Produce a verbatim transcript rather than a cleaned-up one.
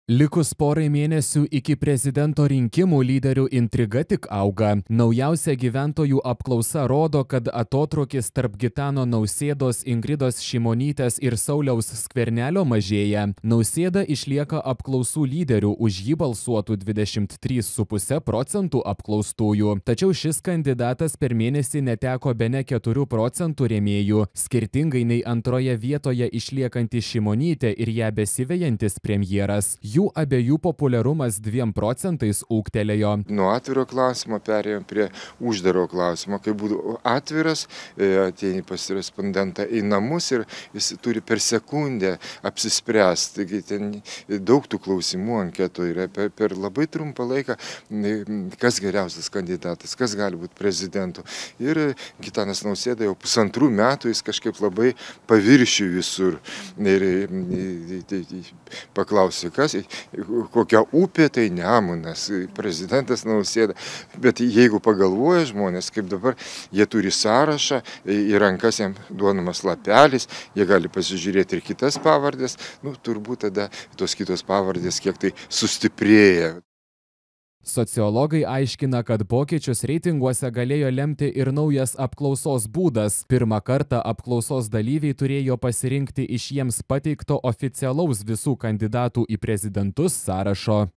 Likus porai mėnesių iki prezidento rinkimų lyderių intriga tik auga. Naujausia gyventojų apklausa rodo, kad atotrūkis tarp Gitano Nausėdos, Ingridos Šimonytės ir Sauliaus Skvernelio mažėja. Nausėda išlieka apklausų lyderių, už jį balsuotų dvidešimt trys su puse procentų apklaustųjų. Tačiau šis kandidatas per mėnesį neteko bene keturių procentų rėmėjų, skirtingai nei antroje vietoje išliekanti Šimonytė ir ją besivejantis premjeras. Jų abiejų populiarumas dviem procentais ūgtelėjo. Nuo atviro klausimo perėjom prie uždaro klausimo. Kai būtų atviras, ateini pas respondentą į namus ir jis turi per sekundę apsispręsti. Taigi ten daug tų klausimų anketų yra per, per labai trumpą laiką, kas geriausias kandidatas, kas gali būti prezidentu. Ir Gitanas Nausėda jau pusantrų metų jis kažkaip labai paviršių visur. Ir paklausė, kas kokia upė, tai Nemunas, prezidentas Nausėda. Bet jeigu pagalvoja žmonės, kaip dabar, jie turi sąrašą, į rankas jam duodamas lapelis, jie gali pasižiūrėti ir kitas pavardės, nu, turbūt tada tos kitos pavardės kiek tai sustiprėja. Sociologai aiškina, kad pokyčius reitinguose galėjo lemti ir naujas apklausos būdas. Pirmą kartą apklausos dalyviai turėjo pasirinkti iš jiems pateikto oficialaus visų kandidatų į prezidentus sąrašo.